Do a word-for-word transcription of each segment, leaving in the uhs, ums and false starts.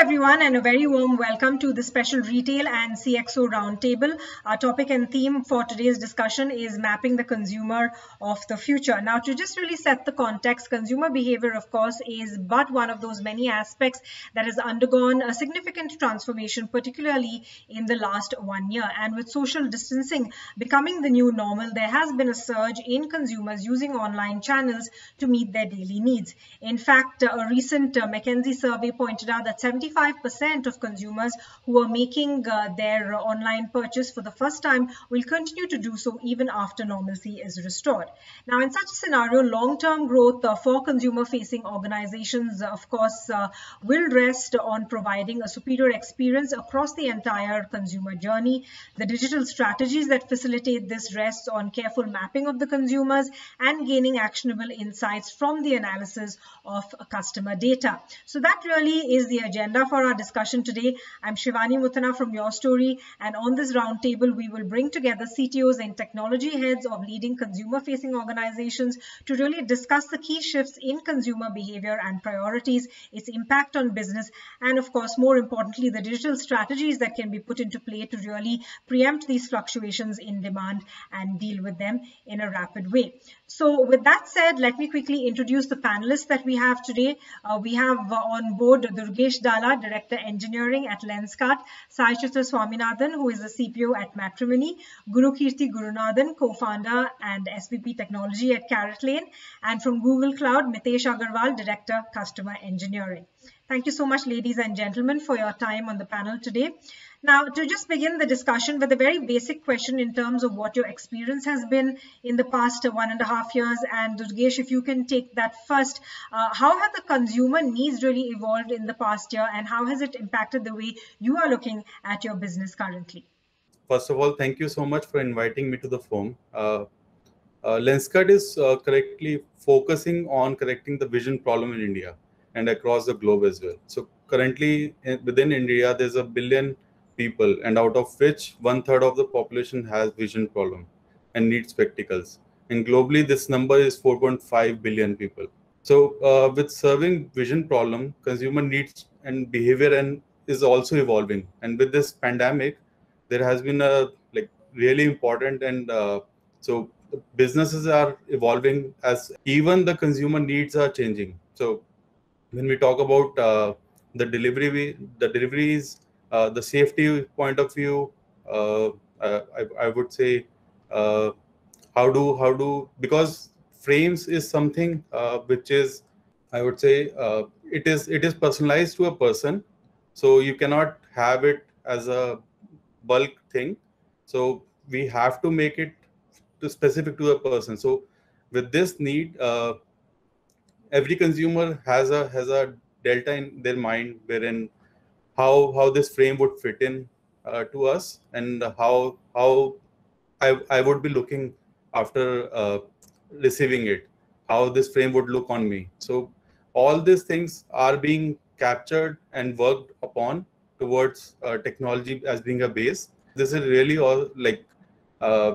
everyone, and a very warm welcome to the special Retail and C X O Roundtable. Our topic and theme for today's discussion is mapping the consumer of the future. Now, to just really set the context, consumer behavior, of course, is but one of those many aspects that has undergone a significant transformation, particularly in the last one year. And with social distancing becoming the new normal, there has been a surge in consumers using online channels to meet their daily needs. In fact, a recent uh, McKinsey survey pointed out that seventy-five percent of consumers who are making uh, their uh, online purchase for the first time will continue to do so even after normalcy is restored. Now, in such a scenario, long-term growth uh, for consumer-facing organizations, uh, of course, uh, will rest on providing a superior experience across the entire consumer journey. The digital strategies that facilitate this rest on careful mapping of the consumers and gaining actionable insights from the analysis of customer data. So that really is the agenda for our discussion today. I'm Shivani Muthana from Your Story, and on this roundtable, we will bring together C T Os and technology heads of leading consumer-facing organizations to really discuss the key shifts in consumer behavior and priorities, its impact on business, and of course, more importantly, the digital strategies that can be put into play to really preempt these fluctuations in demand and deal with them in a rapid way. So with that said, let me quickly introduce the panelists that we have today. Uh, we have uh, on board Durgesh Dalla, Director Engineering at Lenskart, Sai Chitra Swaminathan, who is the C P O at Matrimony, Guru Kirti Gurunathan, Co-founder and S V P Technology at Carrot Lane, and from Google Cloud, Mitesh Agarwal, Director Customer Engineering. Thank you so much, ladies and gentlemen, for your time on the panel today. Now, to just begin the discussion with a very basic question in terms of what your experience has been in the past one and a half years, and Durgesh, if you can take that first, uh, how have the consumer needs really evolved in the past year, and how has it impacted the way you are looking at your business currently? First of all, thank you so much for inviting me to the forum. Uh, uh, Lenskart is uh, correctly focusing on correcting the vision problem in India and across the globe as well. So currently in, within India, there's a billion people, and out of which one third of the population has vision problem and needs spectacles. And globally, this number is four point five billion people. So uh, with serving vision problem, consumer needs and behavior and is also evolving. And with this pandemic, there has been a like really important and uh, so businesses are evolving as even the consumer needs are changing. So when we talk about uh, the delivery, the deliveries, uh, the safety point of view, uh, uh, I, I would say uh, how do how do because frames is something uh, which is I would say uh, it is it is personalized to a person, so you cannot have it as a bulk thing. So we have to make it to specific to a person. So with this need, uh, every consumer has a has a delta in their mind wherein how how this frame would fit in uh, to us, and how how I, I would be looking after uh, receiving it, how this frame would look on me. So all these things are being captured and worked upon towards uh, technology as being a base. This is really all like uh,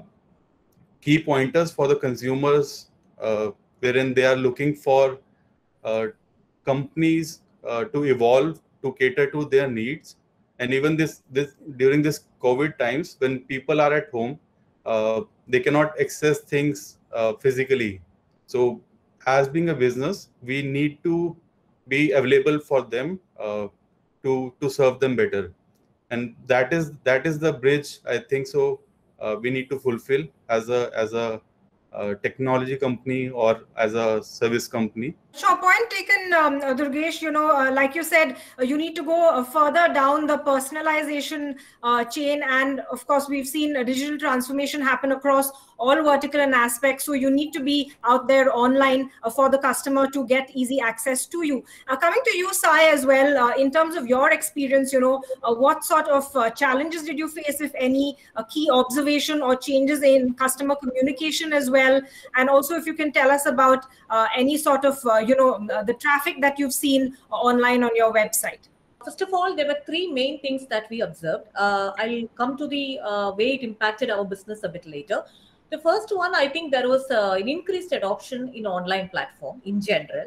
key pointers for the consumers, uh, wherein they are looking for uh, companies uh, to evolve to cater to their needs. And even this this during this COVID times, when people are at home, uh, they cannot access things uh, physically. So as being a business, we need to be available for them uh, to to serve them better. And that is that is the bridge, I think so uh, we need to fulfill as a as a uh, technology company or as a service company. Sure, point taken, um, Durgesh. You know, uh, like you said, uh, you need to go uh, further down the personalization uh, chain. And of course, we've seen a digital transformation happen across all vertical and aspects. So you need to be out there online uh, for the customer to get easy access to you. Uh, coming to you, Sai, as well, uh, in terms of your experience, you know, uh, what sort of uh, challenges did you face, if any, a key observation or changes in customer communication as well? And also, if you can tell us about uh, any sort of uh, you know, the traffic that you've seen online on your website. First of all, there were three main things that we observed. Uh, I'll come to the uh, way it impacted our business a bit later. The first one, I think there was uh, an increased adoption in online platform in general.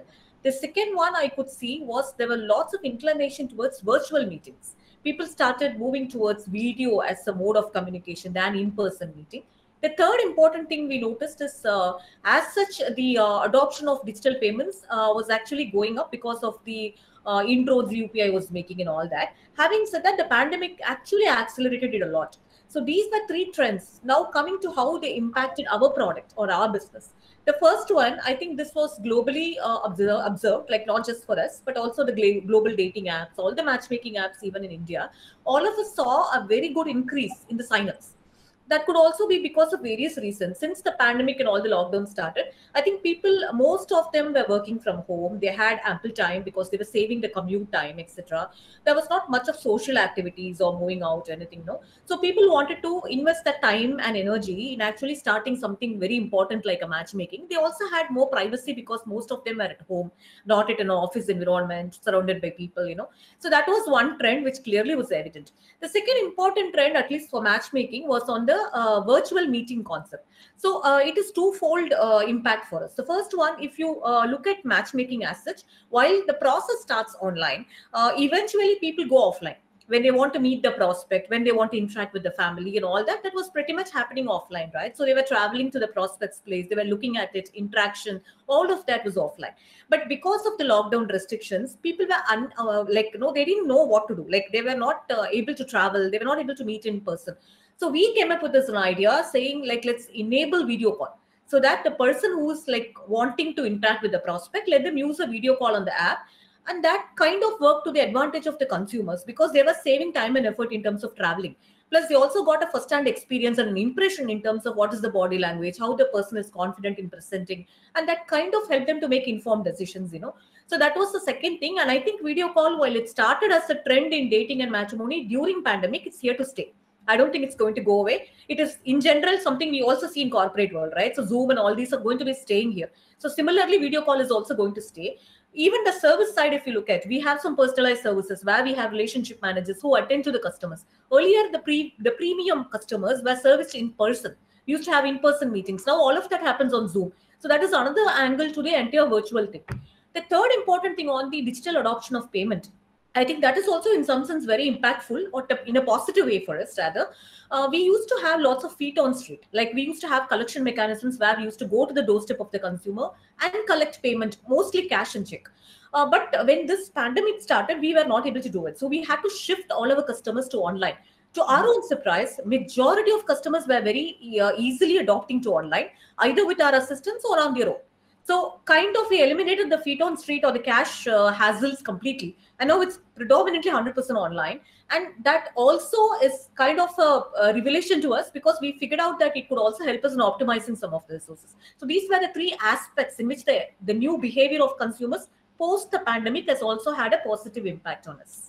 The second one I could see was there were lots of inclination towards virtual meetings. People started moving towards video as a mode of communication than in-person meeting. The third important thing we noticed is, uh, as such, the uh, adoption of digital payments uh, was actually going up because of the uh, inroads U P I was making and all that. Having said that, the pandemic actually accelerated it a lot. So these were three trends. Now coming to how they impacted our product or our business. The first one, I think this was globally uh, observed, observed, like not just for us, but also the global dating apps, all the matchmaking apps, even in India. All of us saw a very good increase in the signups. That could also be because of various reasons. Since the pandemic and all the lockdown started, I think people, most of them were working from home. They had ample time because they were saving the commute time, et cetera. There was not much of social activities or moving out or anything, no. So people wanted to invest that time and energy in actually starting something very important like a matchmaking. They also had more privacy because most of them were at home, not at an office environment, surrounded by people, you know. So that was one trend which clearly was evident. The second important trend, at least for matchmaking, was on the uh, virtual meeting concept. So uh, it is twofold uh, impact for us. The first one, if you uh, look at matchmaking as such, while the process starts online, uh, eventually people go offline when they want to meet the prospect, when they want to interact with the family and all that. That was pretty much happening offline, right? So they were traveling to the prospect's place, they were looking at it, interaction, all of that was offline. But because of the lockdown restrictions, people were un, uh, like, you know, they didn't know what to do. Like they were not uh, able to travel, they were not able to meet in person. So we came up with this idea saying, like, let's enable video call, so that the person who's like wanting to interact with the prospect, let them use a video call on the app. And that kind of worked to the advantage of the consumers because they were saving time and effort in terms of traveling. Plus, they also got a first-hand experience and an impression in terms of what is the body language, how the person is confident in presenting, and that kind of helped them to make informed decisions, you know. So that was the second thing. And I think video call, while it started as a trend in dating and matrimony during pandemic, it's here to stay. I don't think it's going to go away. It is, in general, something we also see in corporate world, right? So Zoom and all these are going to be staying here. So similarly, video call is also going to stay. Even the service side, if you look at, we have some personalized services where we have relationship managers who attend to the customers. Earlier, the pre the premium customers were serviced in person. We used to have in-person meetings. Now all of that happens on Zoom. So that is another angle to the entire virtual thing. The third important thing on the digital adoption of payment, I think that is also in some sense very impactful, or in a positive way for us rather. Uh, we used to have lots of feet on street. Like we used to have collection mechanisms where we used to go to the doorstep of the consumer and collect payment, mostly cash and check. Uh, but when this pandemic started, we were not able to do it. So we had to shift all our customers to online. To our own surprise, majority of customers were very uh, easily adopting to online, either with our assistance or on their own. So kind of we eliminated the feet on street or the cash uh, hassles completely. And now it's predominantly one hundred percent online. And that also is kind of a, a revelation to us because we figured out that it could also help us in optimizing some of the resources. So these were the three aspects in which the, the new behavior of consumers post the pandemic has also had a positive impact on us.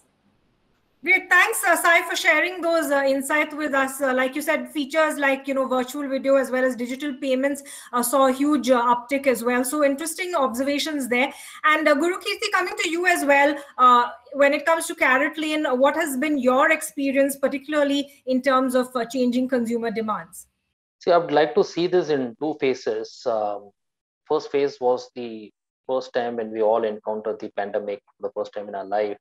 Great. Thanks, uh, Sai, for sharing those uh, insights with us. Uh, like you said, features like, you know, virtual video as well as digital payments uh, saw a huge uh, uptick as well. So interesting observations there. And uh, Gurukirti, coming to you as well, uh, when it comes to CaratLane, what has been your experience, particularly in terms of uh, changing consumer demands? See, I would like to see this in two phases. Um, first phase was the first time when we all encountered the pandemic for the first time in our life.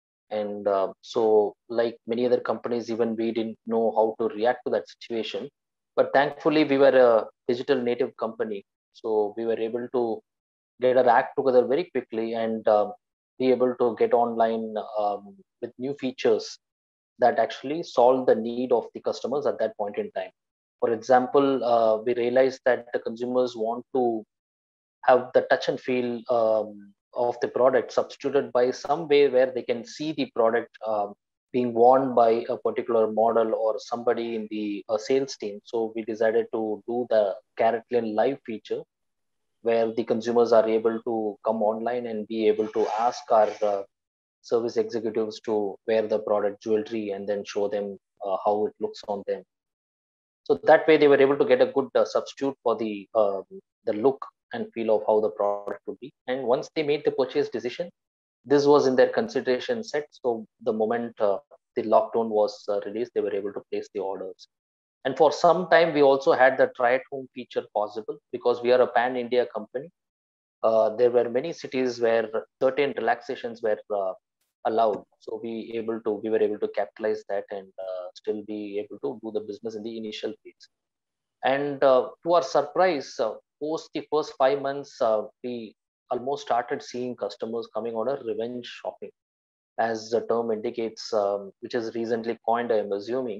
And uh, so, like many other companies, even we didn't know how to react to that situation. But thankfully, we were a digital native company. So we were able to get our act together very quickly and uh, be able to get online um, with new features that actually solve the need of the customers at that point in time. For example, uh, we realized that the consumers want to have the touch and feel um, of the product substituted by some way where they can see the product um, being worn by a particular model or somebody in the uh, sales team. So we decided to do the CaratLane Live feature where the consumers are able to come online and be able to ask our uh, service executives to wear the product jewelry and then show them uh, how it looks on them. So that way they were able to get a good uh, substitute for the uh, the look and feel of how the product would be. And once they made the purchase decision, this was in their consideration set. So the moment uh, the lockdown was uh, released, they were able to place the orders. And for some time, we also had the try at home feature possible because we are a pan India company. uh, there were many cities where certain relaxations were uh, allowed. So we able to we were able to capitalize that and uh, still be able to do the business in the initial phase. And uh, to our surprise, uh, post the first five months, uh, we almost started seeing customers coming on a revenge shopping, as the term indicates, um, which is recently coined, I'm assuming.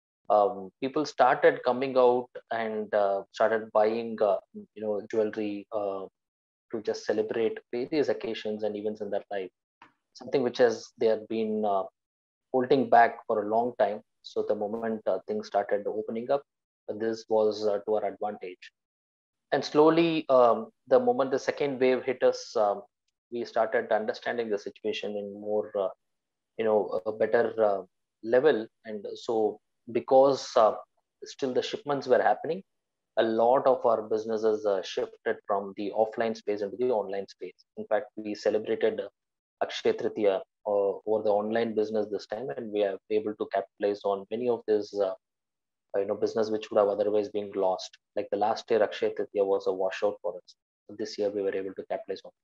Um, people started coming out and uh, started buying, uh, you know, jewelry uh, to just celebrate various occasions and events in their life. Something which has they have been uh, holding back for a long time. So the moment uh, things started opening up, this was uh, to our advantage. And slowly, um, the moment the second wave hit us, um, we started understanding the situation in more, uh, you know, a better uh, level. And so, because uh, still the shipments were happening, a lot of our businesses uh, shifted from the offline space into the online space. In fact, we celebrated uh, Akshaya Tritiya uh, over the online business this time, and we are able to capitalize on many of these. Uh, you know, business which would have otherwise been lost. Like the last year, Akshaya Tritiya was a washout for us. So this year, we were able to capitalize on.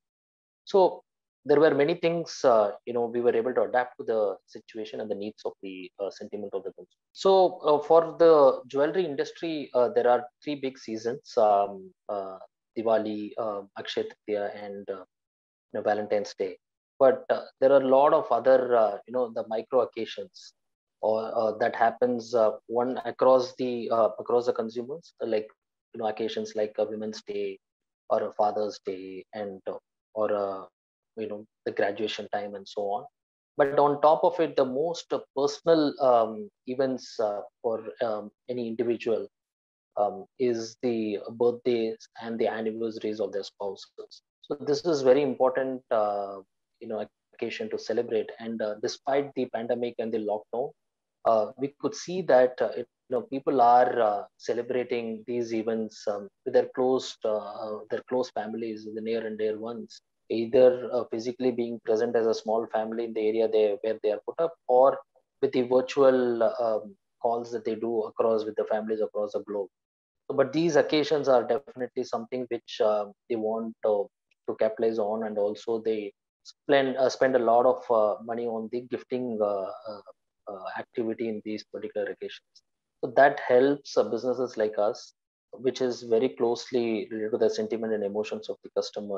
So there were many things, uh, you know, we were able to adapt to the situation and the needs of the uh, sentiment of the consumer. So uh, for the jewelry industry, uh, there are three big seasons: um, uh, Diwali, uh, Akshaya Tritiya, and uh, you know, Valentine's Day. But uh, there are a lot of other, uh, you know, the micro occasions or uh, that happens uh, one across the uh, across the consumers, like you know occasions like a Women's Day or a Father's Day, and uh, or a, you know the graduation time and so on. But on top of it, the most personal um, events uh, for um, any individual um, is the birthdays and the anniversaries of their spouses. So this is very important, uh, you know, occasion to celebrate. And uh, despite the pandemic and the lockdown, uh, we could see that uh, you know people are uh, celebrating these events um, with their close uh, their close families, the near and dear ones, either uh, physically being present as a small family in the area they where they are put up, or with the virtual um, calls that they do across with the families across the globe. So, but these occasions are definitely something which uh, they want uh, to capitalize on, and also they spend uh, spend a lot of uh, money on the gifting uh, uh, uh, activity in these particular occasions. So that helps uh, businesses like us, which is very closely related to the sentiment and emotions of the customer,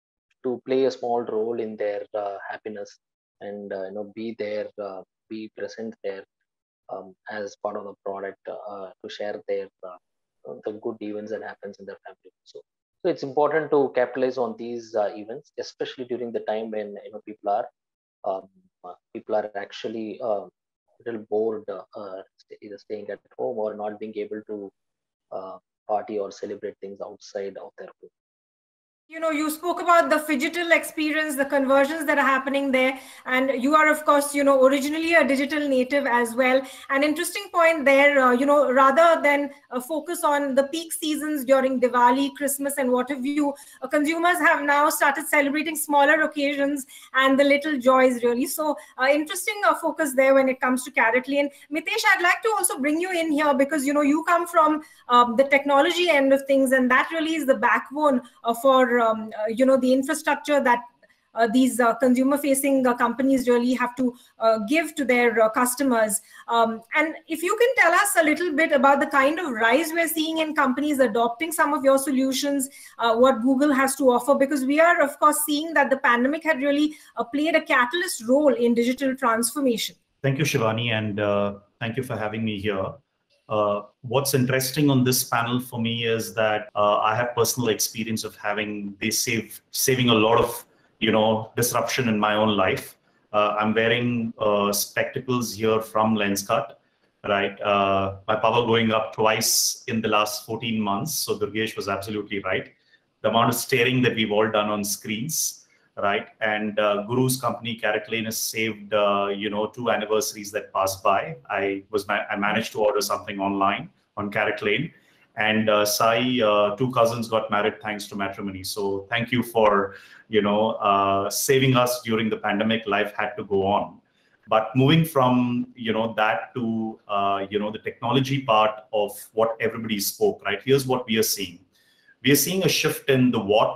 to play a small role in their uh, happiness and uh, you know be there, uh, be present there um, as part of the product uh, to share their uh, the good events that happens in their family. So, so it's important to capitalize on these uh, events, especially during the time when you know people are um, uh, people are actually uh, a little bored, uh, either staying at home or not being able to uh, party or celebrate things outside of their home. You know, you spoke about the phygital experience, the conversions that are happening there. And you are, of course, you know, originally a digital native as well. An interesting point there, uh, you know, rather than uh, focus on the peak seasons during Diwali, Christmas, and what have you, uh, consumers have now started celebrating smaller occasions and the little joys, really. So uh, interesting uh, focus there when it comes to CaratLane. Mitesh, I'd like to also bring you in here because, you know, you come from um, the technology end of things, and that really is the backbone uh, for Um, uh, you know, the infrastructure that uh, these uh, consumer-facing uh, companies really have to uh, give to their uh, customers. Um, and if you can tell us a little bit about the kind of rise we're seeing in companies adopting some of your solutions, uh, what Google has to offer, because we are, of course, seeing that the pandemic had really uh, played a catalyst role in digital transformation. Thank you, Shivani, and uh, thank you for having me here. Uh, what's interesting on this panel for me is that uh, I have personal experience of having they save saving a lot of you know disruption in my own life. Uh, I'm wearing uh, spectacles here from Lenskart, right? Uh, my power going up twice in the last fourteen months. So Durgesh was absolutely right. The amount of staring that we've all done on screens, right? And uh, Guru's company, CaratLane, has saved, uh, you know, two anniversaries that passed by. I was ma I managed to order something online on CaratLane, and uh, Sai, uh, two cousins got married thanks to matrimony. So thank you for, you know, uh, saving us during the pandemic. Life had to go on. But moving from, you know, that to, uh, you know, the technology part of what everybody spoke, right? Here's what we are seeing. We are seeing a shift in the what,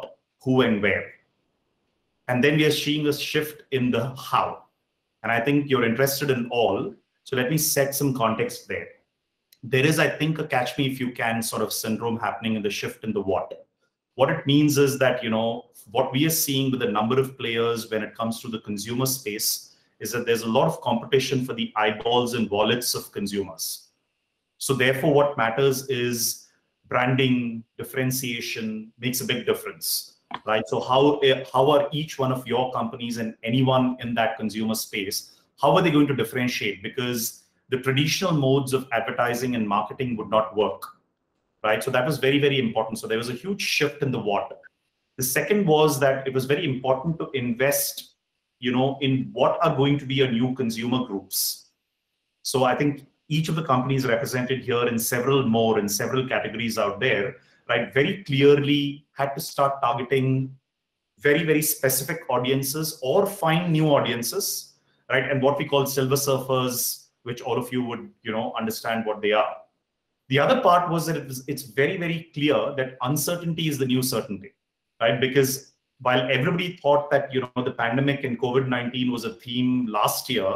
who and where. And then we are seeing a shift in the how. And I think you're interested in all. So let me set some context there. There is, I think, a catch me if you can sort of syndrome happening in the shift in the what. What it means is that, you know, what we are seeing with the number of players when it comes to the consumer space is that there's a lot of competition for the eyeballs and wallets of consumers. So therefore, what matters is branding, differentiation makes a big difference, right? So how, how are each one of your companies and anyone in that consumer space, how are they going to differentiate? Because the traditional modes of advertising and marketing would not work, right? So that was very, very important. So there was a huge shift in the what. The second was that it was very important to invest, you know, in what are going to be your new consumer groups. So I think each of the companies represented here and several more in several categories out there, right, very clearly had to start targeting very, very specific audiences or find new audiences, right? And what we call silver surfers, which all of you would, you know, understand what they are. The other part was that it was, it's very, very clear that uncertainty is the new certainty, right? Because while everybody thought that, you know, the pandemic and COVID nineteen was a theme last year,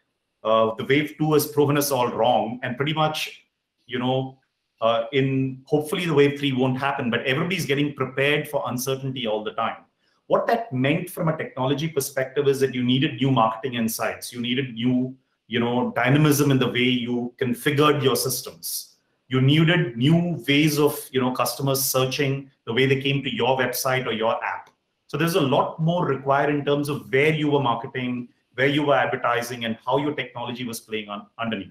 uh, the wave two has proven us all wrong. And pretty much, you know, uh, in hopefully the wave three won't happen, but everybody's getting prepared for uncertainty all the time. What that meant from a technology perspective is that you needed new marketing insights. You needed new, you know, dynamism in the way you configured your systems. You needed new ways of, you know, customers searching, the way they came to your website or your app. So there's a lot more required in terms of where you were marketing, where you were advertising, and how your technology was playing on underneath.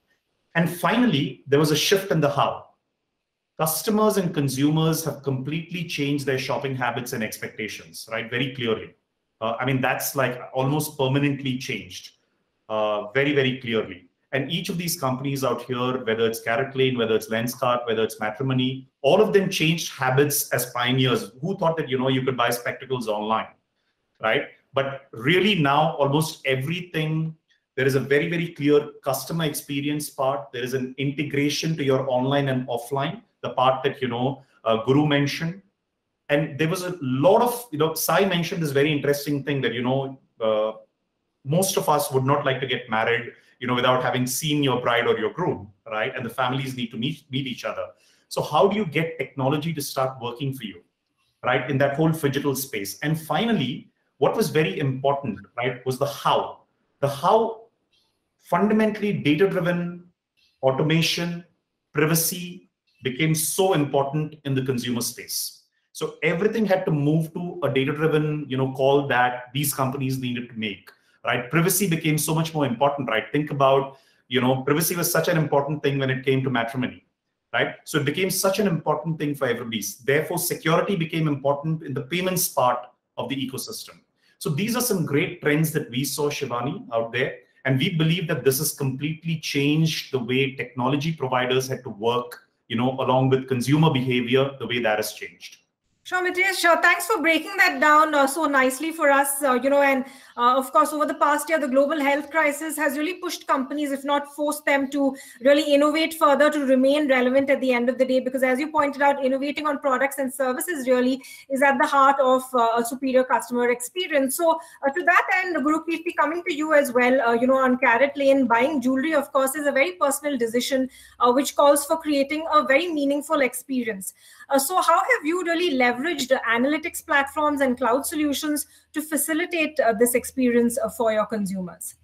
And finally, there was a shift in the how. Customers and consumers have completely changed their shopping habits and expectations, right? Very clearly. Uh, I mean, that's like almost permanently changed, uh, very, very clearly. And each of these companies out here, whether it's CaratLane, whether it's Lenskart, whether it's Matrimony, all of them changed habits as pioneers. Who thought that, you know, you could buy spectacles online, right? But really now, almost everything, there is a very, very clear customer experience part. There is an integration to your online and offline, the part that, you know, uh, Guru mentioned. And there was a lot of, you know, Sai mentioned this very interesting thing that, you know, uh, most of us would not like to get married, you know, without having seen your bride or your groom, right? And the families need to meet, meet each other. So how do you get technology to start working for you, right? In that whole phygital space. And finally, what was very important, right, was the how. The how, fundamentally data-driven automation, privacy became so important in the consumer space. So everything had to move to a data-driven, you know, call that these companies needed to make. Right, privacy became so much more important, right? Think about, you know, privacy was such an important thing when it came to matrimony, right? So it became such an important thing for everybody. Therefore, security became important in the payments part of the ecosystem. So these are some great trends that we saw, Shivani, out there. And we believe that this has completely changed the way technology providers had to work, you know, along with consumer behavior, the way that has changed. Sure, Mitesh, sure. Thanks for breaking that down uh, so nicely for us, uh, you know, and uh, of course, over the past year, the global health crisis has really pushed companies, if not forced them to really innovate further to remain relevant at the end of the day, because as you pointed out, innovating on products and services really is at the heart of uh, a superior customer experience. So uh, to that end, Gurupreet, coming to you as well, uh, you know, on CaratLane, buying jewelry, of course, is a very personal decision, uh, which calls for creating a very meaningful experience. Uh, so how have you really leveraged analytics platforms and cloud solutions to facilitate uh, this experience uh, for your consumers?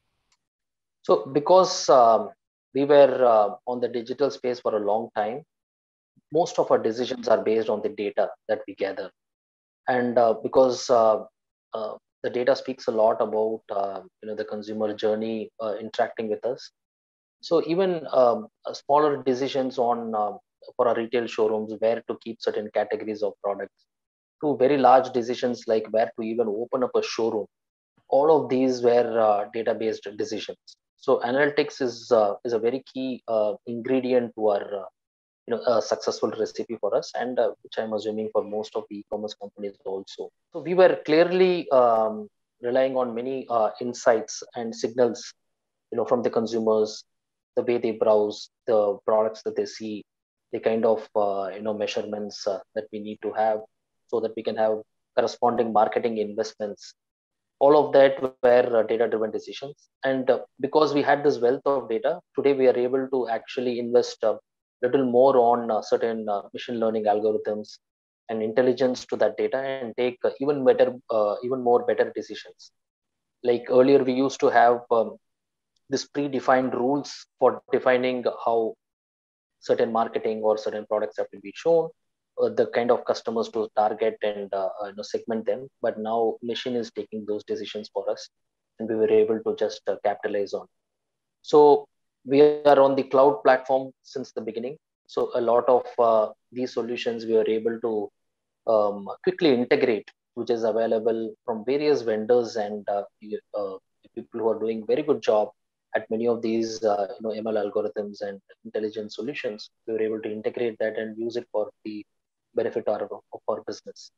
So because um, we were uh, on the digital space for a long time, most of our decisions are based on the data that we gather. And uh, because uh, uh, the data speaks a lot about uh, you know, the consumer journey uh, interacting with us. So even um, smaller decisions on uh, for our retail showrooms, where to keep certain categories of products, to very large decisions like where to even open up a showroom. All of these were uh, data-based decisions. So analytics is uh, is a very key uh, ingredient to our uh, you know a successful recipe for us, and uh, which I'm assuming for most of the e-commerce companies also. So we were clearly um, relying on many uh, insights and signals, you know, from the consumers, the way they browse, the products that they see, the kind of uh, you know measurements uh, that we need to have, so that we can have corresponding marketing investments. All of that were uh, data-driven decisions. And uh, because we had this wealth of data, today we are able to actually invest a little more on uh, certain uh, machine learning algorithms and intelligence to that data and take uh, even better, uh, even more better decisions. Like earlier, we used to have um, this predefined rules for defining how certain marketing or certain products have to be shown, uh, the kind of customers to target and uh, you know, segment them. But now machine is taking those decisions for us, and we were able to just uh, capitalize on. So we are on the cloud platform since the beginning. So a lot of uh, these solutions we are able to um, quickly integrate, which is available from various vendors and uh, uh, people who are doing very good job at many of these uh, you know, M L algorithms and intelligent solutions. We were able to integrate that and use it for the benefit of, of our business.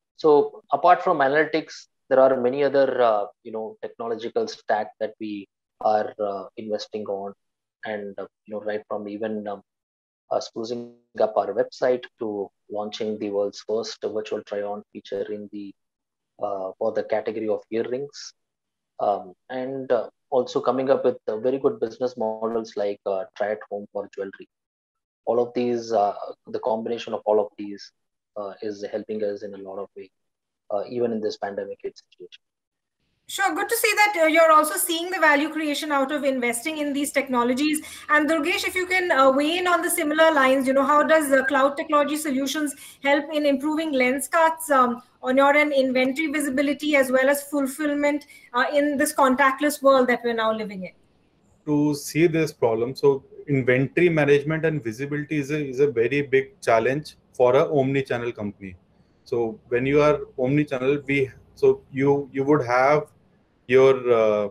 So apart from analytics, there are many other uh, you know technological stack that we are uh, investing on, and uh, you know right from even um, uh, sprucing up our website to launching the world's first virtual try-on feature in the uh, for the category of earrings, um, and uh, also coming up with uh, very good business models like uh, try at home for jewelry. All of these, uh, the combination of all of these uh, is helping us in a lot of ways, uh, even in this pandemic situation. Sure, good to see that uh, you're also seeing the value creation out of investing in these technologies. And Durgesh, if you can uh, weigh in on the similar lines, you know, how does uh, cloud technology solutions help in improving Lenskart um, on your end inventory visibility as well as fulfillment uh, in this contactless world that we're now living in? To see this problem, so inventory management and visibility is a, is a very big challenge for a omni-channel company. So when you are omni-channel, we so you you would have your uh,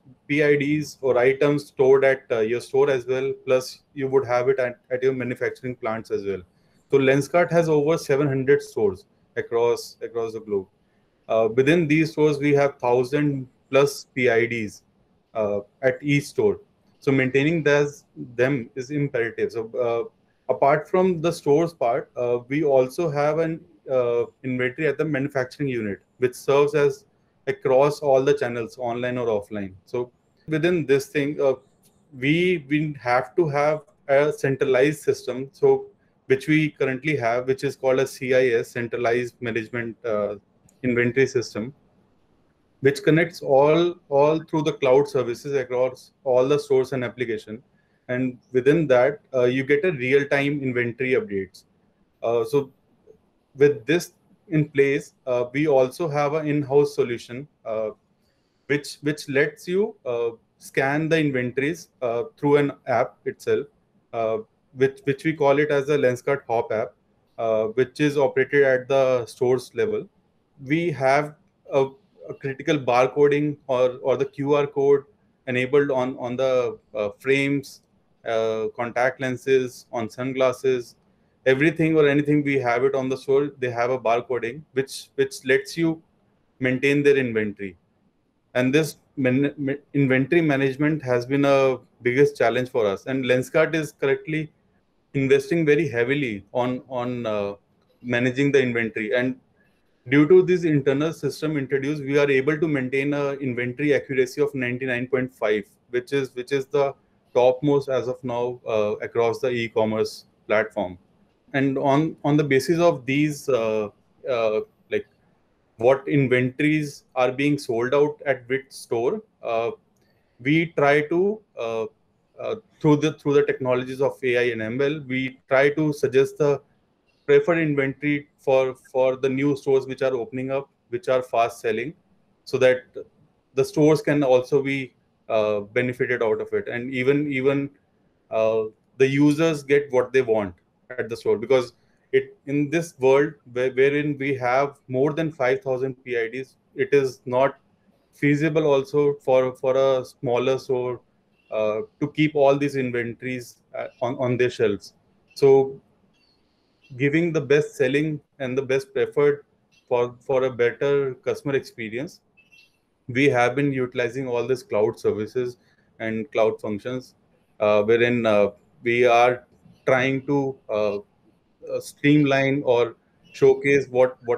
P I Ds or items stored at uh, your store as well, plus you would have it at, at your manufacturing plants as well. So Lenskart has over seven hundred stores across across the globe. Uh, within these stores, we have one thousand plus P I Ds uh, at each store. So maintaining those, them is imperative. So uh, apart from the stores part, uh, we also have an uh, inventory at the manufacturing unit, which serves as across all the channels, online or offline. So within this thing, uh, we we have to have a centralized system. So which we currently have, which is called a C I S, Centralized Management uh, Inventory System, which connects all all through the cloud services across all the stores and application. And within that, uh, you get a real-time inventory updates. Uh, so with this in place, uh, we also have an in-house solution, uh, which which lets you uh, scan the inventories uh, through an app itself, uh, which which we call it as a Lenskart Hop app, uh, which is operated at the stores level. We have a, a critical barcoding or or the Q R code enabled on on the uh, frames, uh, contact lenses, on sunglasses, everything or anything we have it on the store. They have a barcoding which which lets you maintain their inventory. And this man, inventory management has been a biggest challenge for us. And Lenskart is correctly investing very heavily on on uh, managing the inventory. And due to this internal system introduced, we are able to maintain a inventory accuracy of ninety-nine point five, which is which is the topmost as of now uh, across the e-commerce platform. And on on the basis of these uh, uh, like what inventories are being sold out at which store, uh, we try to uh, uh, through the through the technologies of A I and M L, we try to suggest the preferred inventory for for the new stores which are opening up, which are fast selling, so that the stores can also be uh, benefited out of it. And even even uh, the users get what they want at the store, because it in this world where, wherein we have more than five thousand P I Ds, it is not feasible also for for a smaller store uh, to keep all these inventories uh, on on their shelves. So giving the best selling and the best preferred for for a better customer experience, we have been utilizing all these cloud services and cloud functions, uh, wherein uh, we are trying to uh, uh, streamline or showcase what what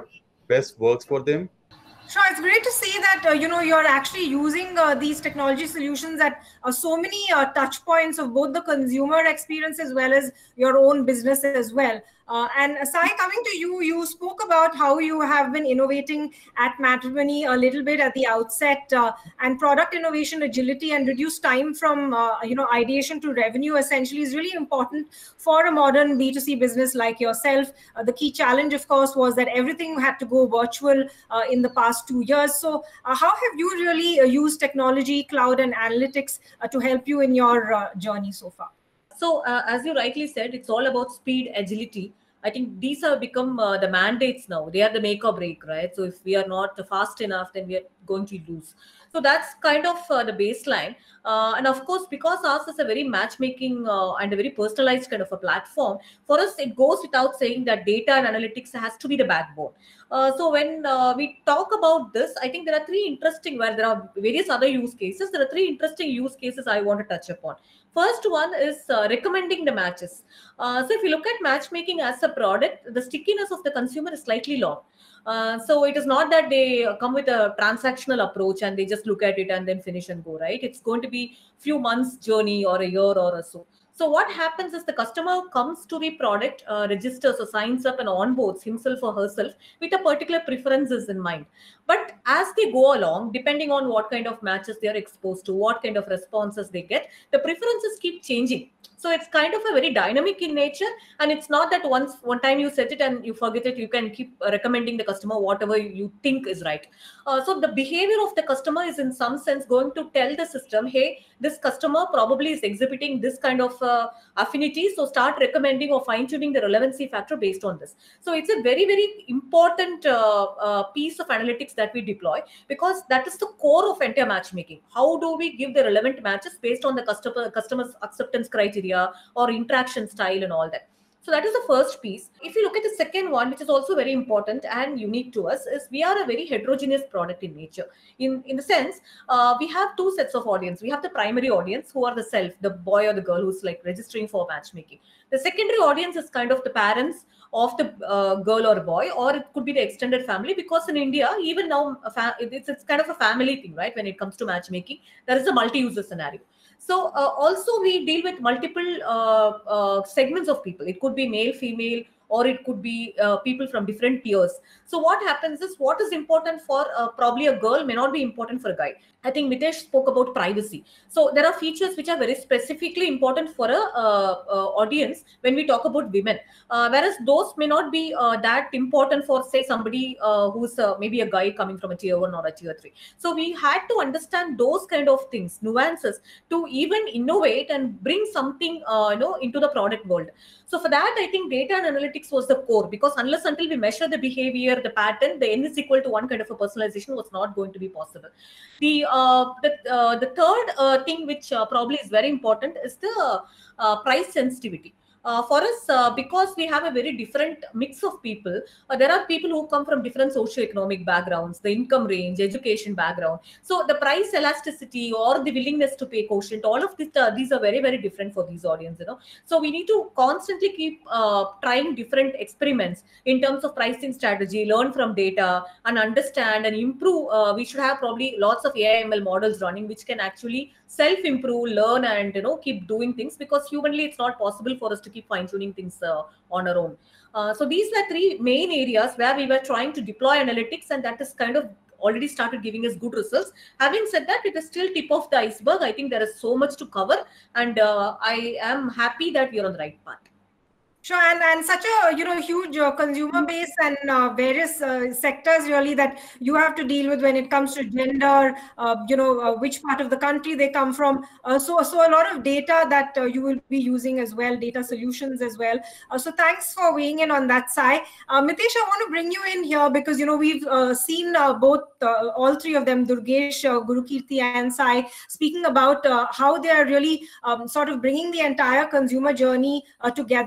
best works for them. Sure, it's great to see that uh, you know you're actually using uh, these technology solutions at uh, so many uh, touch points of both the consumer experience as well as your own business as well. Uh, and Sai, coming to you, you spoke about how you have been innovating at Matrimony a little bit at the outset, uh, and product innovation, agility, and reduced time from uh, you know ideation to revenue essentially is really important for a modern B two C business like yourself. Uh, the key challenge, of course, was that everything had to go virtual uh, in the past two years. So, uh, how have you really uh, used technology, cloud, and analytics uh, to help you in your uh, journey so far? So, uh, as you rightly said, it's all about speed, agility. I think these have become uh, the mandates now. They are the make or break, right? So if we are not fast enough, then we are going to lose. So that's kind of uh, the baseline. Uh, and of course, because ours is a very matchmaking uh, and a very personalized kind of a platform, for us, it goes without saying that data and analytics has to be the backbone. Uh, so when uh, we talk about this, I think there are three interesting, where there are various other use cases. There are three interesting use cases I want to touch upon. First one is uh, recommending the matches. Uh, so if you look at matchmaking as a product, the stickiness of the consumer is slightly long. Uh, so it is not that they come with a transactional approach and they just look at it and then finish and go, right? It's going to be few months journey or a year or so. So what happens is the customer comes to the product, uh, registers or signs up and onboards himself or herself with a particular preferences in mind. But as they go along, depending on what kind of matches they are exposed to, what kind of responses they get, the preferences keep changing. So it's kind of a very dynamic in nature, and it's not that once one time you set it and you forget it, you can keep recommending the customer whatever you think is right. Uh, so the behavior of the customer is in some sense going to tell the system, hey, this customer probably is exhibiting this kind of uh, affinity, so start recommending or fine-tuning the relevancy factor based on this. So it's a very, very important uh, uh, piece of analytics that we deploy, because that is the core of entire matchmaking. How do we give the relevant matches based on the customer customer's acceptance criteria or interaction style and all that? So that is the first piece. If you look at the second one, which is also very important and unique to us, is we are a very heterogeneous product in nature. In, in the sense, uh, we have two sets of audience. We have the primary audience, who are the self, the boy or the girl who's like registering for matchmaking. The secondary audience is kind of the parents of the uh, girl or boy, or it could be the extended family, because in India, even now, it's, it's kind of a family thing, right? When it comes to matchmaking, there is a multi-user scenario. So uh, also we deal with multiple uh, uh, segments of people. It could be male, female, or it could be uh, people from different tiers. So what happens is, what is important for uh, probably a girl may not be important for a guy. I think Mitesh spoke about privacy. So there are features which are very specifically important for a uh, uh, audience when we talk about women, uh, whereas those may not be uh, that important for, say, somebody uh, who's uh, maybe a guy coming from a tier one or a tier three. So we had to understand those kind of things, nuances, to even innovate and bring something uh, you know into the product world. So for that, I think data and analytics was the core, because unless until we measure the behavior, the pattern, the N is equal to one kind of a personalization was not going to be possible. The uh, the, uh, the third uh, thing which uh, probably is very important is the uh, price sensitivity. Uh, for us, uh, because we have a very different mix of people, uh, there are people who come from different socio-economic backgrounds, the income range, education background. So the price elasticity or the willingness to pay quotient, all of this, uh, these are very, very different for these audience, you know. So we need to constantly keep uh, trying different experiments in terms of pricing strategy, learn from data and understand and improve. Uh, we should have probably lots of A I M L models running, which can actually self-improve, learn, and you know keep doing things, because humanly it's not possible for us to keep fine-tuning things uh, on our own. Uh, so these were three main areas where we were trying to deploy analytics, and that is kind of already started giving us good results. Having said that, it is still tip of the iceberg. I think there is so much to cover, and uh, I am happy that we are on the right path. Sure, and, and such a you know huge uh, consumer base and uh, various uh, sectors really that you have to deal with when it comes to gender, uh, you know uh, which part of the country they come from. Uh, so so a lot of data that uh, you will be using as well, data solutions as well. Uh, so thanks for weighing in on that side. Uh, Mitesh, I want to bring you in here because you know we've uh, seen uh, both uh, all three of them, Durgesh, uh, Gurukirti, and Sai, speaking about uh, how they are really um, sort of bringing the entire consumer journey uh, together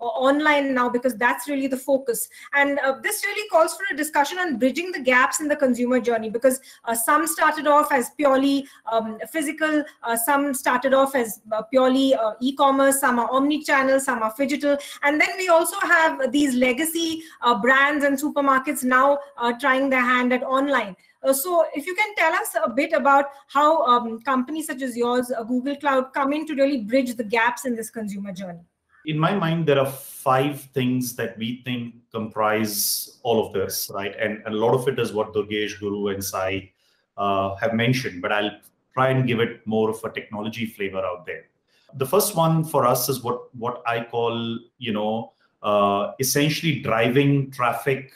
online now, because that's really the focus. And uh, this really calls for a discussion on bridging the gaps in the consumer journey, because uh, some started off as purely um, physical, uh, some started off as uh, purely uh, e-commerce, some are omni-channel, some are phygital. And then we also have these legacy uh, brands and supermarkets now uh, trying their hand at online. Uh, so if you can tell us a bit about how um, companies such as yours, uh, Google Cloud, come in to really bridge the gaps in this consumer journey. In my mind, there are five things that we think comprise all of this, right? And a lot of it is what Durgesh, Guru, and Sai uh, have mentioned, but I'll try and give it more of a technology flavor out there. The first one for us is what, what I call, you know, uh, essentially driving traffic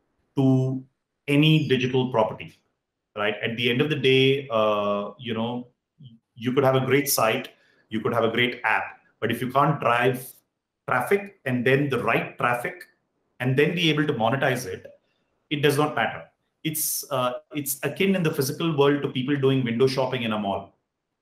to any digital property, right? At the end of the day, uh, you know, you could have a great site, you could have a great app, but if you can't drive traffic and then the right traffic and then be able to monetize it, it does not matter. It's uh, it's akin in the physical world to people doing window shopping in a mall.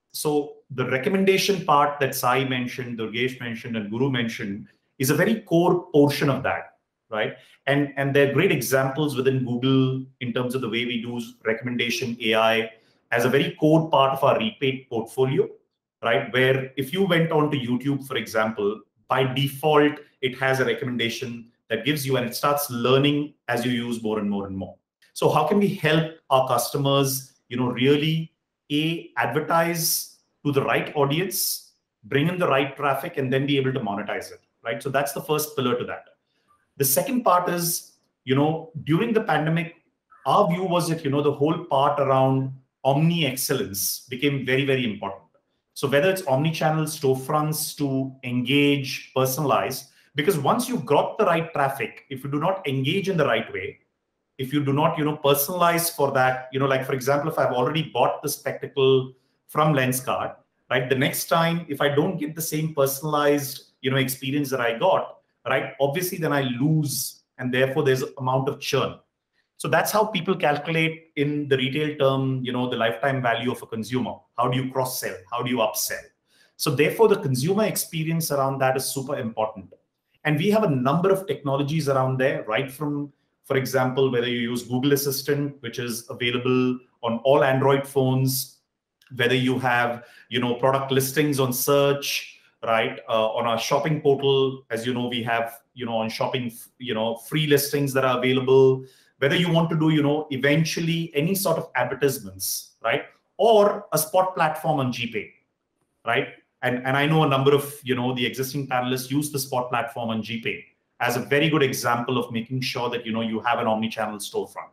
So the recommendation part that Sai mentioned, Durgesh mentioned, and Guru mentioned is a very core portion of that. Right. And, and there are great examples within Google in terms of the way we do recommendation A I as a very core part of our repaid portfolio, right? Where if you went on to YouTube, for example, by default, it has a recommendation that gives you, and it starts learning as you use more and more and more. So how can we help our customers, you know, really A, advertise to the right audience, bring in the right traffic, and then be able to monetize it, right? So that's the first pillar to that. The second part is, you know, during the pandemic, our view was that, you know, the whole part around omni excellence became very, very important. So whether it's omni-channel storefronts to engage, personalize, because once you've got the right traffic, if you do not engage in the right way, if you do not, you know, personalize for that, you know, like, for example, if I've already bought the spectacle from Lenskart, right, the next time, if I don't get the same personalized, you know, experience that I got, right, obviously then I lose, and therefore there's an amount of churn. So that's how people calculate in the retail term, you know, the lifetime value of a consumer. How do you cross-sell? How do you upsell? So therefore the consumer experience around that is super important. And we have a number of technologies around there, right from, for example, whether you use Google Assistant, which is available on all Android phones, whether you have, you know, product listings on search, right? Uh, on our shopping portal, as you know, we have, you know, on shopping, you know, free listings that are available, whether you want to do, you know, eventually any sort of advertisements, right? Or a spot platform on GPay, right? And, and I know a number of, you know, the existing panelists use the spot platform on GPay as a very good example of making sure that, you know, you have an omni-channel storefront.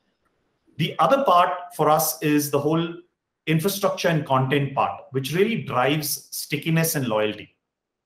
The other part for us is the whole infrastructure and content part, which really drives stickiness and loyalty.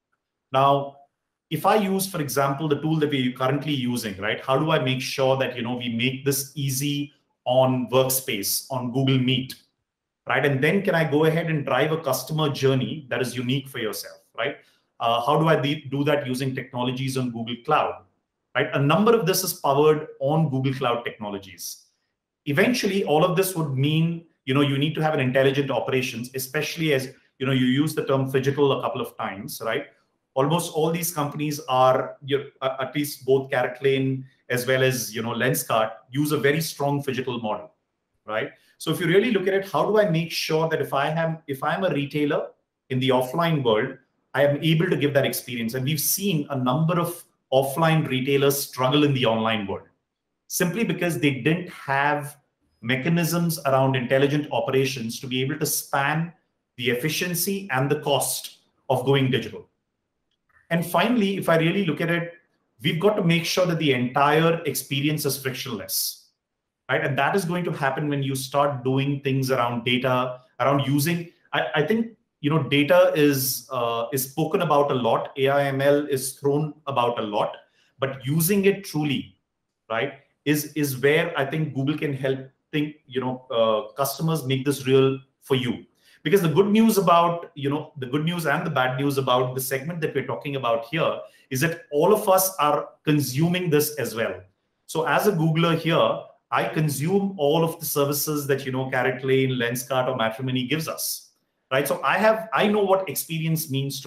Now, if I use, for example, the tool that we're currently using, right, how do I make sure that, you know, we make this easy on Workspace, on Google Meet, right? And then can I go ahead and drive a customer journey that is unique for yourself, right? Uh, how do I do that using technologies on Google Cloud, right? A number of this is powered on Google Cloud technologies. Eventually, all of this would mean, you know, you need to have an intelligent operations, especially as, you know, you use the term phygital a couple of times, right? Almost all these companies are, you know, at least both CaratLane as well as, you know, Lenskart use a very strong phygital model, right? So if you really look at it, how do I make sure that if I have, if I'm a retailer in the offline world, I am able to give that experience? And we've seen a number of offline retailers struggle in the online world simply because they didn't have mechanisms around intelligent operations to be able to span the efficiency and the cost of going digital. And finally, if I really look at it, we've got to make sure that the entire experience is frictionless, right? And that is going to happen when you start doing things around data, around using, I, I think, you know, data is, uh, is spoken about a lot. A I M L is thrown about a lot, but using it truly, right, is, is where I think Google can help think, you know, uh, customers make this real for you. Because the good news about, you know, the good news and the bad news about the segment that we're talking about here is that all of us are consuming this as well. So as a Googler here, I consume all of the services that, you know, CaratLane, Lenskart, or Matrimony gives us, right? So I have, I know what experience means to me.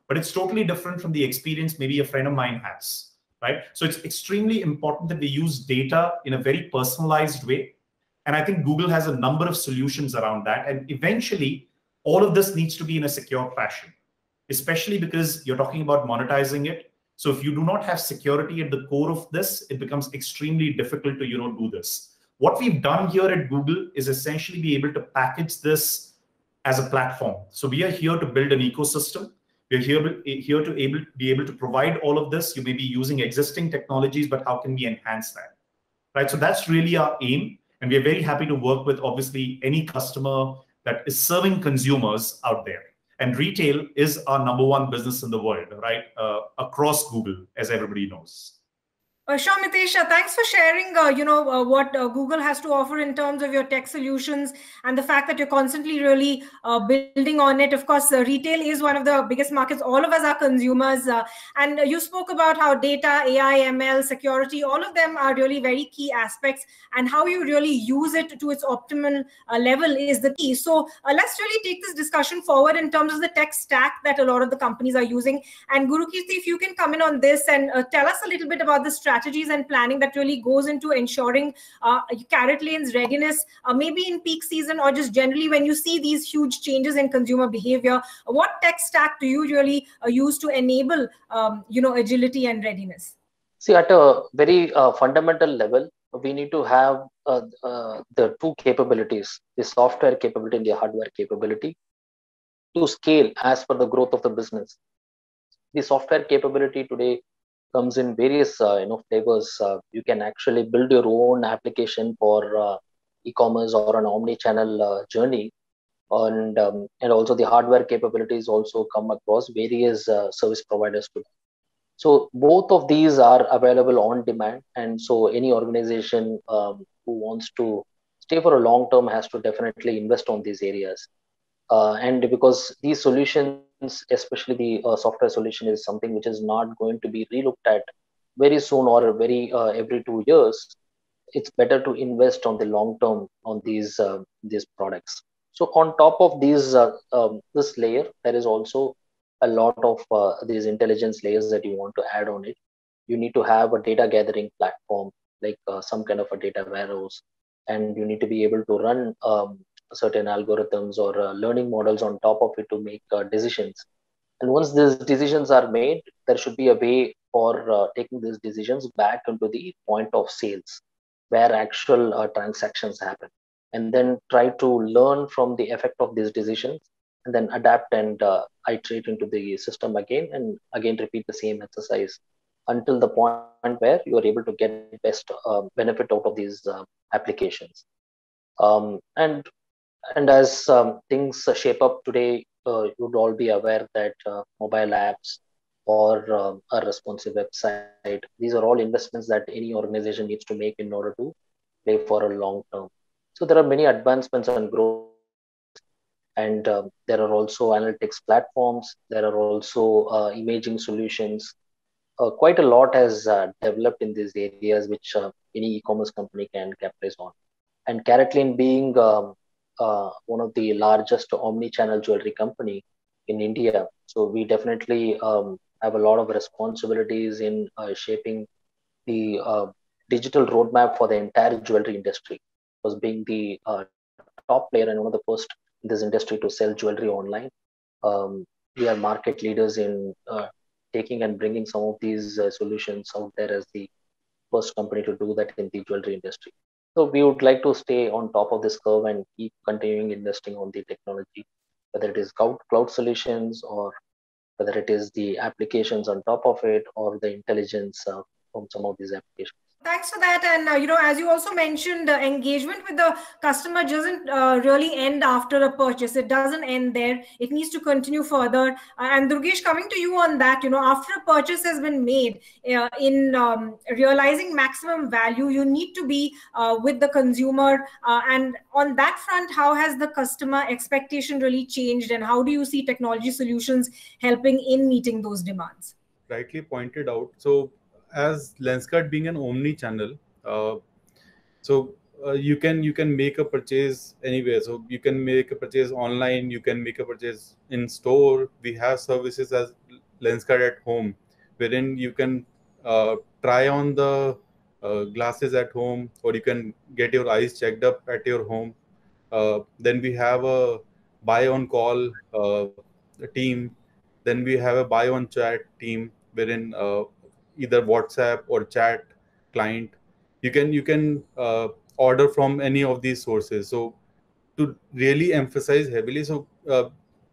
but it's totally different from the experience maybe a friend of mine has, right? So it's extremely important that we use data in a very personalized way. And I think Google has a number of solutions around that. And eventually, all of this needs to be in a secure fashion, especially because you're talking about monetizing it. So if you do not have security at the core of this, it becomes extremely difficult to, you know, do this. What we've done here at Google is essentially be able to package this as a platform. So we are here to build an ecosystem. We're here, here to able, be able to provide all of this. You may be using existing technologies, but how can we enhance that, right? So that's really our aim. And we're very happy to work with, obviously, any customer that is serving consumers out there. And retail is our number one business in the world, right? Uh, across Google, as everybody knows. Uh, sure, Mitesh, uh, thanks for sharing, uh, you know, uh, what uh, Google has to offer in terms of your tech solutions and the fact that you're constantly really uh, building on it. Of course, uh, retail is one of the biggest markets. All of us are consumers. Uh, and uh, you spoke about how data, A I, M L, security, all of them are really very key aspects. And how you really use it to its optimal uh, level is the key. So uh, let's really take this discussion forward in terms of the tech stack that a lot of the companies are using. And Gurukirti, if you can come in on this and uh, tell us a little bit about the strategy strategies and planning that really goes into ensuring uh, CaratLane's readiness, uh, maybe in peak season or just generally when you see these huge changes in consumer behavior. What tech stack do you really uh, use to enable, um, you know, agility and readiness? See, at a very uh, fundamental level, we need to have uh, uh, the two capabilities, the software capability and the hardware capability, to scale as per the growth of the business. The software capability today comes in various uh, you know flavors. Uh, you can actually build your own application for uh, e-commerce or an omni-channel uh, journey, and um, and also the hardware capabilities also come across various uh, service providers today. So both of these are available on demand, and so any organization um, who wants to stay for a long term has to definitely invest on these areas. Uh, and because these solutions, especially the uh, software solution, is something which is not going to be relooked at very soon or very uh, every two years, it's better to invest on the long term on these uh, these products. So on top of these uh, um, this layer, there is also a lot of uh, these intelligence layers that you want to add on it. You need to have a data gathering platform, like uh, some kind of a data warehouse, and you need to be able to run um, certain algorithms or uh, learning models on top of it to make uh, decisions. And once these decisions are made, there should be a way for uh, taking these decisions back into the point of sales, where actual uh, transactions happen, and then try to learn from the effect of these decisions, and then adapt and uh, iterate into the system again, and again repeat the same exercise until the point where you are able to get best uh, benefit out of these uh, applications. Um, and And as um, things uh, shape up today, uh, you'd all be aware that uh, mobile apps or uh, a responsive website, these are all investments that any organization needs to make in order to play for a long term. So there are many advancements and growth, and uh, there are also analytics platforms. There are also uh, imaging solutions. Uh, quite a lot has uh, developed in these areas, which uh, any e-commerce company can capitalize on. And CaratLane being um, Uh, one of the largest omni-channel jewelry company in India. So we definitely um, have a lot of responsibilities in uh, shaping the uh, digital roadmap for the entire jewelry industry. Because being the uh, top player and one of the first in this industry to sell jewelry online, um, we are market leaders in uh, taking and bringing some of these uh, solutions out there as the first company to do that in the jewelry industry. So we would like to stay on top of this curve and keep continuing investing on the technology, whether it is cloud, cloud solutions or whether it is the applications on top of it or the intelligence uh, from some of these applications. Thanks for that. And, uh, you know, as you also mentioned, uh, engagement with the customer doesn't uh, really end after a purchase. It doesn't end there. It needs to continue further. Uh, and Durgesh, coming to you on that, you know, after a purchase has been made, uh, in um, realizing maximum value, you need to be uh, with the consumer. Uh, and on that front, how has the customer expectation really changed? And how do you see technology solutions helping in meeting those demands? Rightly pointed out. So, as Lenskart being an omni-channel, uh, so uh, you can you can make a purchase anywhere. So you can make a purchase online, you can make a purchase in store. We have services as Lenskart at Home, wherein you can uh, try on the uh, glasses at home, or you can get your eyes checked up at your home. Uh, then we have a buy on call uh, team. Then we have a buy on chat team, wherein uh, either WhatsApp or chat client, you can you can uh, order from any of these sources. So to really emphasize heavily, so uh,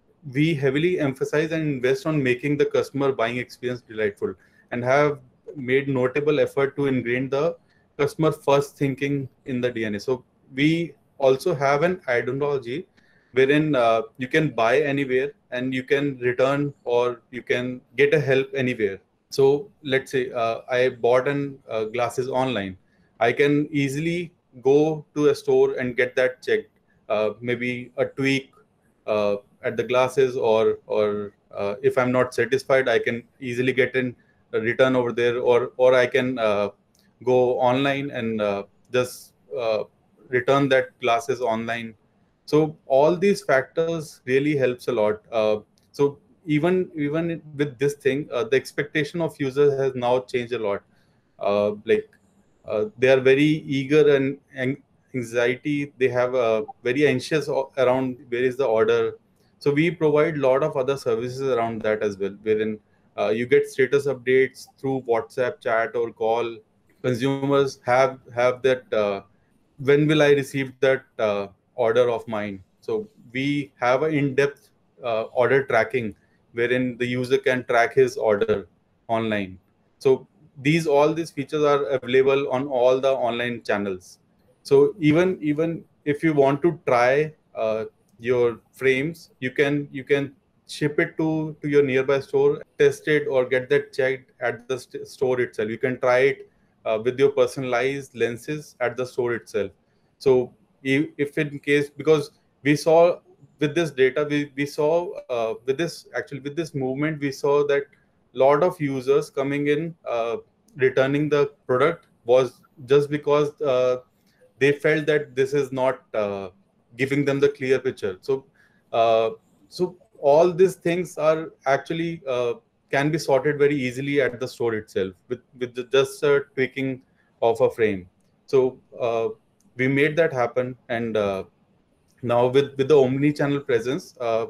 we heavily emphasize and invest on making the customer buying experience delightful, and have made notable effort to ingrain the customer first thinking in the D N A. So we also have an ideology wherein uh, you can buy anywhere and you can return, or you can get a help anywhere. So let's say uh, I bought an uh, glasses online. I can easily go to a store and get that checked. Uh, maybe a tweak uh, at the glasses, or or uh, if I'm not satisfied, I can easily get in a return over there, or or I can uh, go online and uh, just uh, return that glasses online. So all these factors really helps a lot. Uh, so even even with this thing, uh, the expectation of users has now changed a lot. Uh, like uh, they are very eager and, and anxiety. They have uh, very anxious around where is the order. So we provide a lot of other services around that as well, wherein uh, you get status updates through WhatsApp chat or call. Consumers have have that. Uh, when will I receive that uh, order of mine? So we have an in-depth uh, order tracking, wherein the user can track his order online. So these all these features are available on all the online channels. So even even if you want to try uh, your frames, you can you can ship it to to your nearby store, test it, or get that checked at the st- store itself. You can try it Uh, with your personalized lenses at the store itself. So if, if in case, because we saw with this data, we, we saw uh, with this, actually with this movement, we saw that lot of users coming in, uh, returning the product was just because uh, they felt that this is not uh, giving them the clear picture. So, uh, so all these things are actually uh, can be sorted very easily at the store itself with with the, just a tweaking of a frame. So uh, we made that happen, and uh, now with with the omni-channel presence, uh,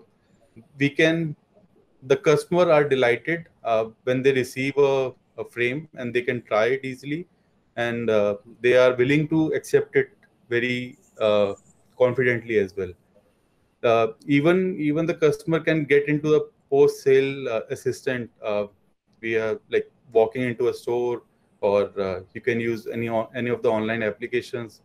we can the customer are delighted uh, when they receive a, a frame, and they can try it easily, and uh, they are willing to accept it very uh, confidently as well. Uh, even even the customer can get into a post sale uh, assistant. Uh, we are like walking into a store, or uh, you can use any any of the online applications,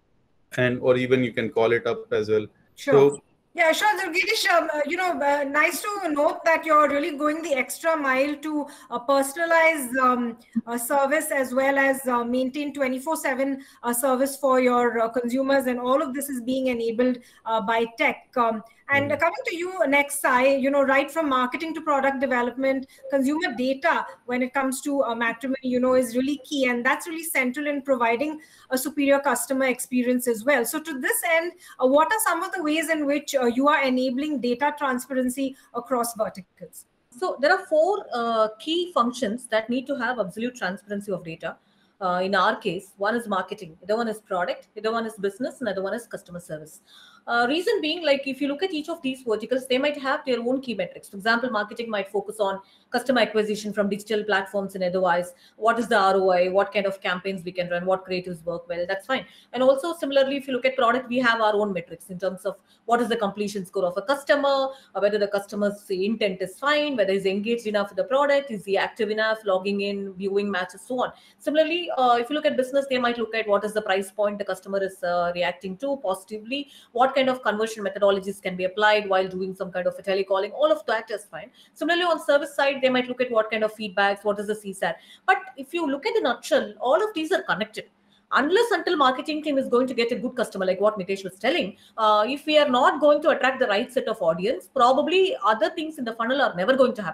and or even you can call it up as well. Sure. So yeah, sure, Durgesh. Um, uh, you know, uh, nice to note that you're really going the extra mile to uh, personalize um, uh, service, as well as uh, maintain twenty-four seven uh, service for your uh, consumers, and all of this is being enabled uh, by tech. Um, and mm-hmm. uh, coming to you next, Sai, you know, right from marketing to product development, consumer data when it comes to uh, matrimony, you know, is really key, and that's really central in providing a superior customer experience as well. So to this end, uh, what are some of the ways in which uh, you are enabling data transparency across verticals? So there are four uh, key functions that need to have absolute transparency of data. Uh, in our case, one is marketing, the other one is product, the other one is business, and the other one is customer service. Uh, reason being, like if you look at each of these verticals, they might have their own key metrics. For example, marketing might focus on customer acquisition from digital platforms and otherwise. What is the R O I? What kind of campaigns we can run? What creatives work well? That's fine. And also similarly, if you look at product, we have our own metrics in terms of what is the completion score of a customer, or whether the customer's intent is fine, whether he's engaged enough with the product, is he active enough, logging in, viewing matches, so on. Similarly, uh, if you look at business, they might look at what is the price point the customer is uh, reacting to positively, what kind of conversion methodologies can be applied while doing some kind of a telecalling. All of that is fine. Similarly, on service side, they might look at what kind of feedbacks, what is the C SAT. But if you look at the nutshell, all of these are connected. Unless until marketing team is going to get a good customer, like what Mitesh was telling, uh, if we are not going to attract the right set of audience, probably other things in the funnel are never going to happen.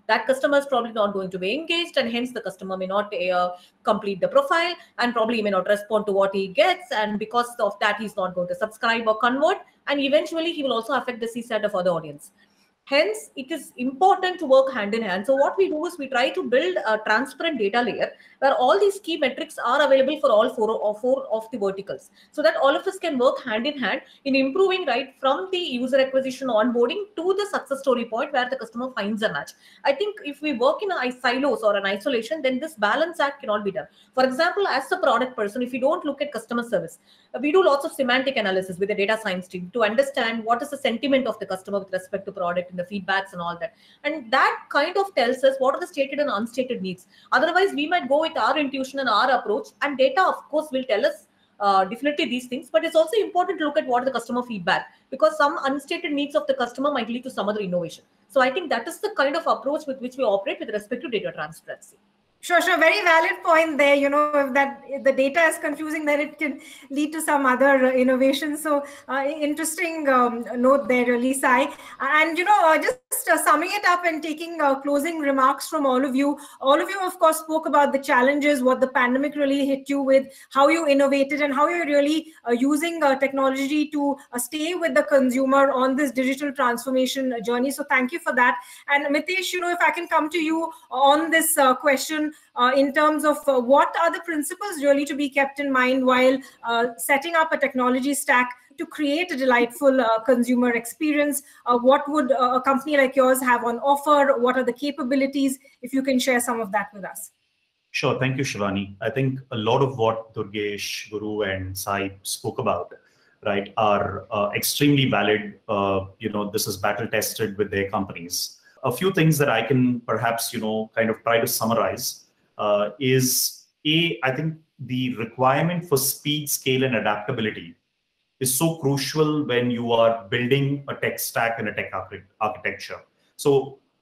that customer is probably not going to be engaged, and hence the customer may not uh, complete the profile, and probably may not respond to what he gets, and because of that he's not going to subscribe or convert, and eventually he will also affect the C SAT of other audience. Hence, it is important to work hand in hand. So what we do is we try to build a transparent data layer where all these key metrics are available for all four or four of the verticals, so that all of us can work hand in hand in improving right from the user acquisition onboarding to the success story point where the customer finds a match. I think if we work in silos or an isolation, then this balance act cannot be done. For example, as a product person, if you don't look at customer service, we do lots of semantic analysis with the data science team to understand what is the sentiment of the customer with respect to product and the feedbacks and all that. And that kind of tells us what are the stated and unstated needs. Otherwise, we might go with our intuition and our approach, and data, of course, will tell us uh, definitely these things. But it's also important to look at what the customer feedback, because some unstated needs of the customer might lead to some other innovation. So I think that is the kind of approach with which we operate with respect to data transparency. Sure, sure. Very valid point there. You know, if that if the data is confusing, then it can lead to some other uh, innovation. So uh, interesting um, note there, Lisa. And, you know, uh, just uh, summing it up and taking uh, closing remarks from all of you. All of you, of course, spoke about the challenges, what the pandemic really hit you with, how you innovated, and how you're really uh, using uh, technology to uh, stay with the consumer on this digital transformation journey. So thank you for that. And Mitesh, you know, if I can come to you on this uh, question, Uh, in terms of uh, what are the principles really to be kept in mind while uh, setting up a technology stack to create a delightful uh, consumer experience? Uh, what would uh, a company like yours have on offer? What are the capabilities? If you can share some of that with us. Sure. Thank you, Shivani. I think a lot of what Durgesh, Guru, and Sai spoke about, right, are uh, extremely valid. Uh, you know, this is battle tested with their companies. A few things that I can perhaps, you know, kind of try to summarize uh, is A, I think the requirement for speed, scale, and adaptability is so crucial when you are building a tech stack and a tech architecture. So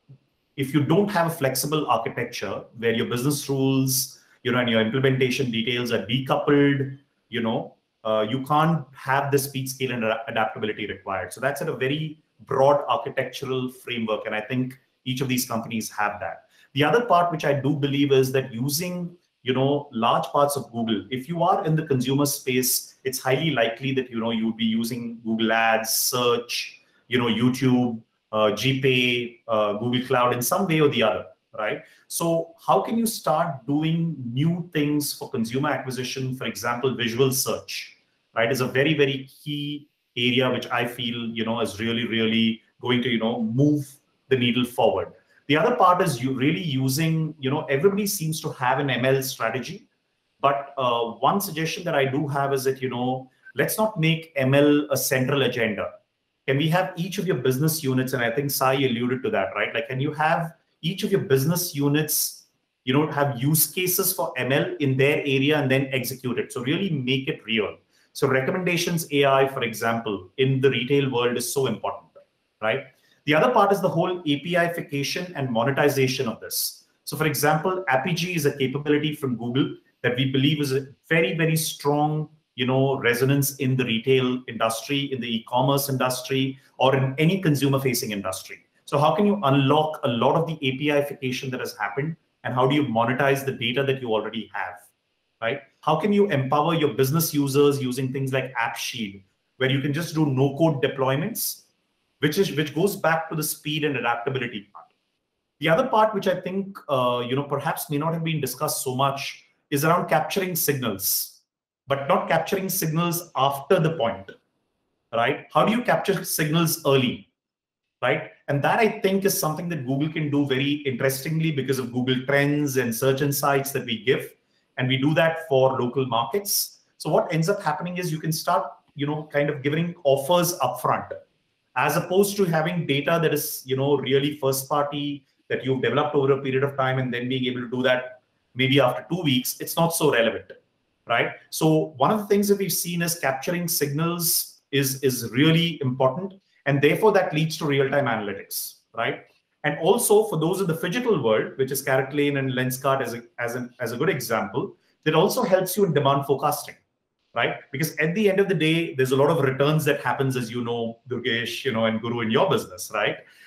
if you don't have a flexible architecture where your business rules, you know, and your implementation details are decoupled, you know, uh, you can't have the speed, scale, and adaptability required. So that's at a very broad architectural framework, and I think each of these companies have that. The other part which I do believe is that using, you know, large parts of Google, if you are in the consumer space, it's highly likely that, you know, you would be using Google Ads, search, you know, YouTube, uh, GPay, uh, Google Cloud in some way or the other, right? So how can you start doing new things for consumer acquisition? For example, visual search, right, is a very, very key area which I feel, you know, is really, really going to, you know, move the needle forward. The other part is you really using, you know, everybody seems to have an M L strategy, but uh, one suggestion that I do have is that, you know, let's not make M L a central agenda. Can we have each of your business units, and I think Sai alluded to that, right? Like, can you have each of your business units, you know, have use cases for M L in their area and then execute it? So really make it real. So recommendations A I, for example, in the retail world is so important, right? The other part is the whole A P I-fication and monetization of this. So for example, Apigee is a capability from Google that we believe is a very, very strong, you know, resonance in the retail industry, in the e-commerce industry, or in any consumer-facing industry. So how can you unlock a lot of the A P I-fication that has happened, and how do you monetize the data that you already have, right? How can you empower your business users using things like AppSheet, where you can just do no-code deployments, which is which goes back to the speed and adaptability part. The other part, which I think uh, you know, perhaps may not have been discussed so much, is around capturing signals, but not capturing signals after the point, right? How do you capture signals early, right? And that, I think, is something that Google can do very interestingly because of Google Trends and search insights that we give, and we do that for local markets. So what ends up happening is you can start, you know, kind of giving offers upfront, as opposed to having data that is, you know, really first party that you've developed over a period of time and then being able to do that maybe after two weeks, it's not so relevant, right? So one of the things that we've seen is capturing signals is, is really important. And therefore that leads to real-time analytics, right? And also for those in the phygital world, which is CaratLane and Lenskart as a, as, an, as a good example, that also helps you in demand forecasting. Right? Because at the end of the day, there's a lot of returns that happens, as you know, Durgesh, you know, and Guru in your business, right?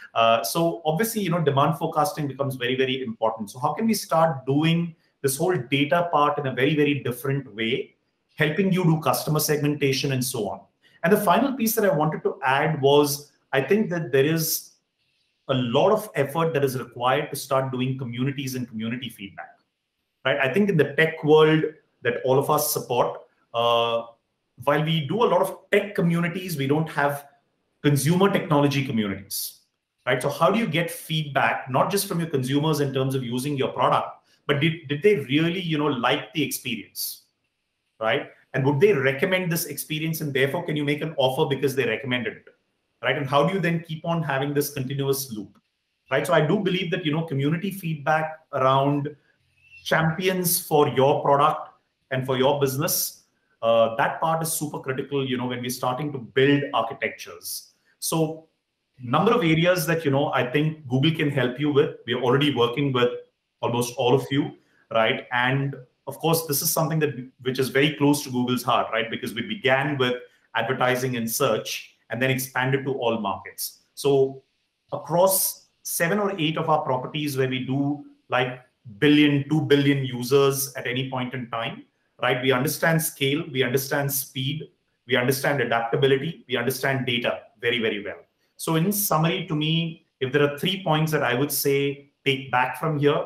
Uh, so obviously, you know, demand forecasting becomes very, very important. So how can we start doing this whole data part in a very, very different way, helping you do customer segmentation and so on? And the final piece that I wanted to add was, I think that there is a lot of effort that is required to start doing communities and community feedback, right? I think in the tech world that all of us support, uh, while we do a lot of tech communities, we don't have consumer technology communities, right? So how do you get feedback, not just from your consumers in terms of using your product, but did, did they really, you know, like the experience, right? And would they recommend this experience, and therefore can you make an offer because they recommended it, right? And how do you then keep on having this continuous loop, right? So I do believe that, you know, community feedback around champions for your product and for your business, uh, that part is super critical, you know, when we're starting to build architectures. So number of areas that, you know, I think Google can help you with. We're already working with almost all of you, right? And of course, this is something that which is very close to Google's heart, right? Because we began with advertising and search and then expanded to all markets. So across seven or eight of our properties where we do like billion, two billion users at any point in time, right? We understand scale, we understand speed, we understand adaptability, we understand data very, very well. So in summary, to me, if there are three points that I would say take back from here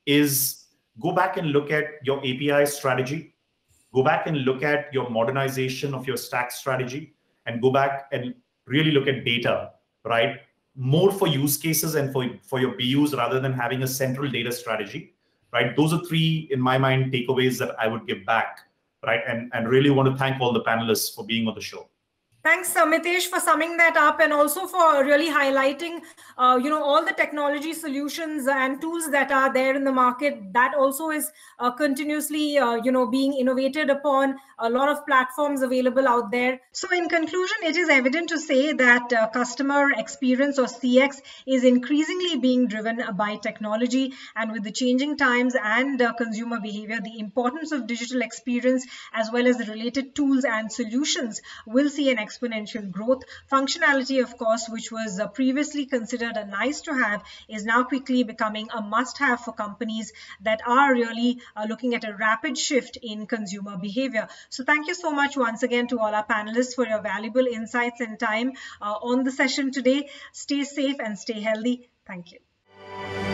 is go back and look at your A P I strategy, go back and look at your modernization of your stack strategy, and go back and really look at data, right? More for use cases and for, for your B Us rather than having a central data strategy, right? Those are three, in my mind, takeaways that I would give back, right? And, and really want to thank all the panelists for being on the show. Thanks, Mitesh, for summing that up, and also for really highlighting, uh, you know, all the technology solutions and tools that are there in the market. That also is uh, continuously, uh, you know, being innovated upon. A lot of platforms available out there. So, in conclusion, it is evident to say that uh, customer experience or C X is increasingly being driven by technology, and with the changing times and uh, consumer behavior, the importance of digital experience as well as the related tools and solutions will see an exponential growth. Functionality, of course, which was uh, previously considered a nice to have, is now quickly becoming a must have for companies that are really uh, looking at a rapid shift in consumer behavior. So thank you so much once again to all our panelists for your valuable insights and time uh, on the session today. Stay safe and stay healthy. Thank you.